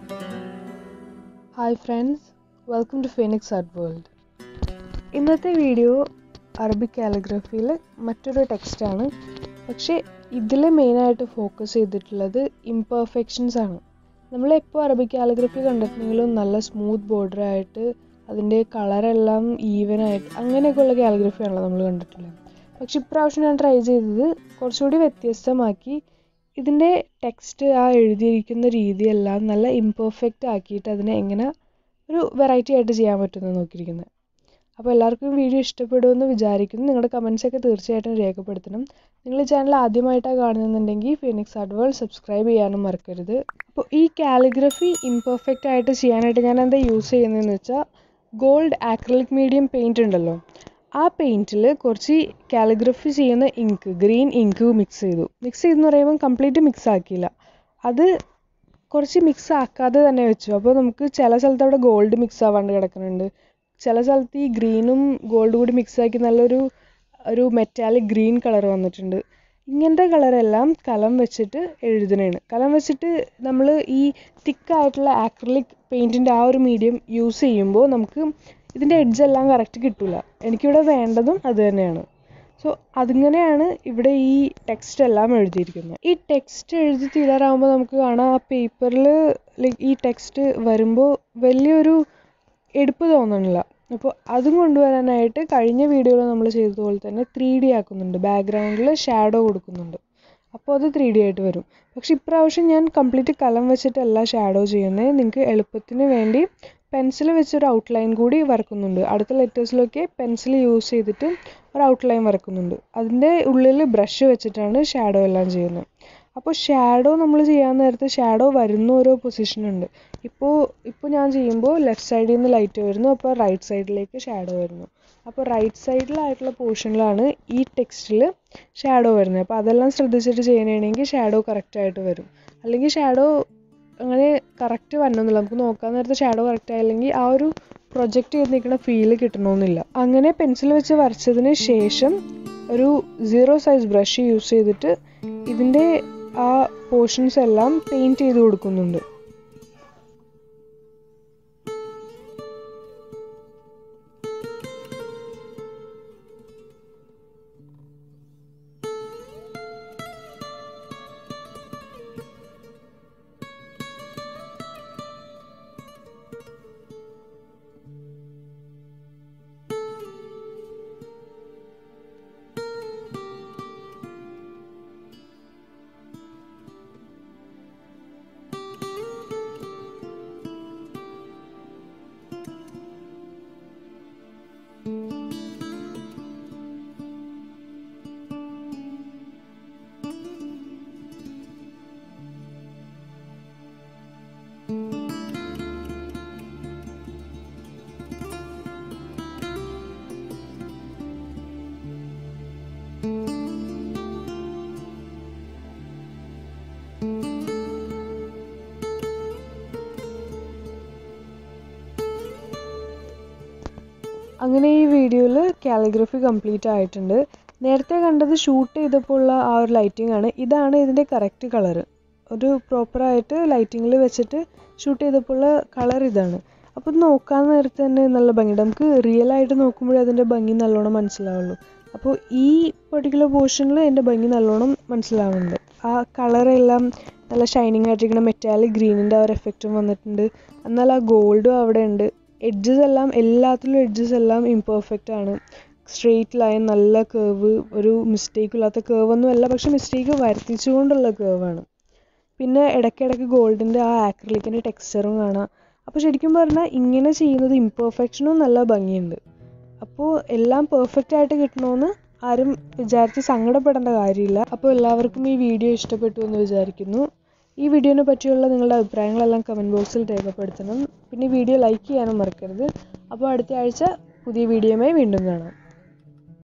Hi friends, welcome to Phoenix Art World. ഇന്നത്തെ വീഡിയോ Arabic കാലിഗ്രഫിയിൽ മറ്റൊരു ടെക്സ്റ്റാണ്. പക്ഷേ ഇതിൽ മെയിനായിട്ട് ഫോക്കസ് ചെയ്തിട്ടുള്ളത് ഇംപെർഫെക്ഷൻസ് ആണ്. നമ്മളെപ്പോൾ അറബിക് കാലിഗ്രഫി കണ്ടിട്ടുണ്ടെങ്കിലും നല്ല സ്മൂത്ത് ബോർഡറായിട്ട് അതിൻ്റെ കളറെല്ലാം ഈവനായിട്ട് അങ്ങനെയൊക്കെയുള്ള കാലിഗ്രഫിയാണല്ലോ നമ്മൾ കണ്ടിട്ടുള്ളത്. പക്ഷെ ഇപ്രാവശ്യം ഞാൻ ട്രൈ ചെയ്തത് കുറച്ചുകൂടി വ്യത്യസ്തമാക്കി ഇതിൻ്റെ ടെക്സ്റ്റ് ആ എഴുതിയിരിക്കുന്ന രീതിയെല്ലാം നല്ല ഇംപെർഫെക്റ്റ് ആക്കിയിട്ട് അതിനെ എങ്ങനെ ഒരു വെറൈറ്റി ആയിട്ട് ചെയ്യാൻ പറ്റുമെന്ന് നോക്കിയിരിക്കുന്നത്. അപ്പോൾ എല്ലാവർക്കും വീഡിയോ ഇഷ്ടപ്പെടുമെന്ന് വിചാരിക്കുന്നു. നിങ്ങളുടെ കമൻസൊക്കെ തീർച്ചയായിട്ടും രേഖപ്പെടുത്തണം. നിങ്ങൾ ഈ ചാനൽ ആദ്യമായിട്ടാണ് കാണുന്നുണ്ടെങ്കിൽ ഫീനിക്സ് ആർട്ട് വേൾഡ് സബ്സ്ക്രൈബ് ചെയ്യാനും മറക്കരുത്. അപ്പോൾ ഈ കാലിഗ്രഫി ഇംപെർഫെക്റ്റ് ആയിട്ട് ചെയ്യാനായിട്ട് ഞാൻ എന്താ യൂസ് ചെയ്യുന്നതെന്ന് വെച്ചാൽ ഗോൾഡ് ആക്രിലിക് മീഡിയം പെയിൻറ്റ് ഉണ്ടല്ലോ, ആ പെയിൻറ്റിൽ കുറച്ച് കാലിഗ്രഫി ചെയ്യുന്ന ഇങ്ക്, ഗ്രീൻ ഇങ്ക് മിക്സ് ചെയ്തെന്ന് പറയുമ്പോൾ കംപ്ലീറ്റ് മിക്സ് ആക്കിയില്ല, അത് കുറച്ച് മിക്സ് ആക്കാതെ തന്നെ വെച്ചു. അപ്പോൾ നമുക്ക് ചില സ്ഥലത്ത് അവിടെ ഗോൾഡ് മിക്സ് ആവാണ്ട് കിടക്കുന്നുണ്ട്, ചില സ്ഥലത്ത് ഈ ഗ്രീനും ഗോൾഡ് കൂടി മിക്സ് ആക്കി നല്ലൊരു മെറ്റാലിക് ഗ്രീൻ കളർ വന്നിട്ടുണ്ട്. ഇങ്ങനത്തെ കളറെല്ലാം കലം വെച്ചിട്ട് എഴുതണേണ്. കലം വെച്ചിട്ട് നമ്മൾ ഈ തിക്കായിട്ടുള്ള ആക്രിലിക് പെയിൻറ്റിൻ്റെ ആ ഒരു മീഡിയം യൂസ് ചെയ്യുമ്പോൾ നമുക്ക് ഇതിൻ്റെ എഡ്ജെല്ലാം കറക്റ്റ് കിട്ടില്ല. എനിക്കിവിടെ വേണ്ടതും അത് തന്നെയാണ്. സോ അതിങ്ങനെയാണ് ഇവിടെ ഈ ടെക്സ്റ്റ് എല്ലാം എഴുതിയിരിക്കുന്നത്. ഈ ടെക്സ്റ്റ് എഴുതി തീരാറാകുമ്പോൾ നമുക്ക് കാണാം ആ പേപ്പറിൽ ഈ ടെക്സ്റ്റ് വരുമ്പോൾ വലിയൊരു എടുപ്പ് തോന്നണില്ല. അപ്പോൾ അതും കൊണ്ടുവരാനായിട്ട് കഴിഞ്ഞ വീഡിയോയിൽ നമ്മൾ ചെയ്തതുപോലെ തന്നെ 3D ആക്കുന്നുണ്ട്, ബാക്ക്ഗ്രൗണ്ടിൽ ഷാഡോ കൊടുക്കുന്നുണ്ട്. അപ്പോൾ അത് 3D ആയിട്ട് വരും. പക്ഷെ ഇപ്രാവശ്യം ഞാൻ കംപ്ലീറ്റ് കലം വെച്ചിട്ടല്ല ഷാഡോ ചെയ്യുന്നത്. നിങ്ങൾക്ക് എളുപ്പത്തിന് വേണ്ടി പെൻസിൽ വെച്ചൊരു ഔട്ട്ലൈൻ കൂടി വരക്കുന്നുണ്ട്. അടുത്ത ലെറ്റേഴ്സിലൊക്കെ പെൻസിൽ യൂസ് ചെയ്തിട്ട് ഒരു ഔട്ട്ലൈൻ വരക്കുന്നുണ്ട്. അതിൻ്റെ ഉള്ളിൽ ബ്രഷ് വെച്ചിട്ടാണ് ഷാഡോ എല്ലാം ചെയ്യുന്നത്. അപ്പോൾ ഷാഡോ നമ്മൾ ചെയ്യാൻ നേരത്ത് ഷാഡോ വരുന്ന ഓരോ പൊസിഷനുണ്ട്. ഇപ്പോൾ ഞാൻ ചെയ്യുമ്പോൾ ലെഫ്റ്റ് സൈഡിൽ നിന്ന് ലൈറ്റ് വരുന്നു, അപ്പോൾ റൈറ്റ് സൈഡിലേക്ക് ഷാഡോ വരുന്നു. അപ്പോൾ റൈറ്റ് സൈഡിലായിട്ടുള്ള പോർഷനിലാണ് ഈ ടെക്സ്റ്റിൽ ഷാഡോ വരുന്നത്. അപ്പോൾ അതെല്ലാം ശ്രദ്ധിച്ചിട്ട് ചെയ്യണമെങ്കിൽ ഷാഡോ കറക്റ്റായിട്ട് വരും. അല്ലെങ്കിൽ ഷാഡോ അങ്ങനെ കറക്റ്റ് വരണമെന്നില്ല. നമുക്ക് നോക്കാൻ നേരത്തെ ഷാഡോ കറക്റ്റ് ആയില്ലെങ്കിൽ ആ ഒരു പ്രൊജക്റ്റ് ചെയ്ത് നിൽക്കുന്ന ഫീല് കിട്ടണമെന്നില്ല. അങ്ങനെ പെൻസിൽ വെച്ച് വരച്ചതിന് ശേഷം ഒരു 0 സൈസ് ബ്രഷ് യൂസ് ചെയ്തിട്ട് ഇതിൻ്റെ ആ പോർഷൻസ് എല്ലാം പെയിൻറ്റ് ചെയ്ത് കൊടുക്കുന്നുണ്ട്. അങ്ങനെ ഈ വീഡിയോയിൽ കാലിഗ്രഫി കംപ്ലീറ്റ് ആയിട്ടുണ്ട്. നേരത്തെ കണ്ടത് ഷൂട്ട് ചെയ്തപ്പോൾ ഉള്ള ആ ഒരു ലൈറ്റിംഗ് ആണ്. ഇതാണ് ഇതിൻ്റെ കറക്റ്റ് കളറ്. ഒരു പ്രോപ്പറായിട്ട് ലൈറ്റിങ്ങിൽ വെച്ചിട്ട് ഷൂട്ട് ചെയ്തപ്പോൾ ഉള്ള കളർ ഇതാണ്. അപ്പോൾ ഇത് നോക്കാൻ നേരത്തെ തന്നെ നല്ല ഭംഗിയുണ്ട്. നമുക്ക് റിയൽ ആയിട്ട് നോക്കുമ്പോഴേ അതിൻ്റെ ഭംഗി നല്ലോണം മനസ്സിലാവുള്ളൂ. അപ്പോൾ ഈ പെർട്ടിക്കുലർ പോർഷനിൽ എൻ്റെ ഭംഗി നല്ലോണം മനസ്സിലാവുന്നുണ്ട്. ആ കളറെല്ലാം നല്ല ഷൈനിങ് ആയിട്ടിരിക്കുന്ന മെറ്റാലിക് ഗ്രീനിൻ്റെ ആ ഒരു എഫക്റ്റും വന്നിട്ടുണ്ട്. എന്നാൽ ആ ഗോൾഡും അവിടെ ഉണ്ട്. എല്ലാത്തിലും എഡ്ജസ് എല്ലാം ഇംപെർഫെക്റ്റ് ആണ്. സ്ട്രെയിറ്റ് ലൈൻ, നല്ല കേവ്, ഒരു മിസ്റ്റേക്ക് ഇല്ലാത്ത കേവൊന്നും അല്ല, പക്ഷെ മിസ്റ്റേക്ക് വരുത്തിച്ചുകൊണ്ടുള്ള കേവാണ്. പിന്നെ ഇടയ്ക്കിടയ്ക്ക് ഗോൾഡിൻ്റെ ആ ആക്രിലിക്കിൻ്റെ ടെക്സ്ചറും കാണാം. അപ്പോൾ ശരിക്കും പറഞ്ഞാൽ ഇങ്ങനെ ചെയ്യുന്നത് ഇംപെർഫെക്ഷനും നല്ല ഭംഗിയുണ്ട്. അപ്പോൾ എല്ലാം പെർഫെക്റ്റ് ആയിട്ട് കിട്ടണമെന്ന് ആരും വിചാരിച്ച് സങ്കടപ്പെടേണ്ട കാര്യമില്ല. അപ്പോൾ എല്ലാവർക്കും ഈ വീഡിയോ ഇഷ്ടപ്പെട്ടു എന്ന് വിചാരിക്കുന്നു. ഈ വീഡിയോനെ പറ്റിയുള്ള നിങ്ങളുടെ അഭിപ്രായങ്ങളെല്ലാം കമൻറ്റ് ബോക്സിൽ രേഖപ്പെടുത്തണം. പിന്നെ ഈ വീഡിയോ ലൈക്ക് ചെയ്യാനും മറക്കരുത്. അപ്പോൾ അടുത്ത ആഴ്ച പുതിയ വീഡിയോയുമായി വീണ്ടും കാണാം.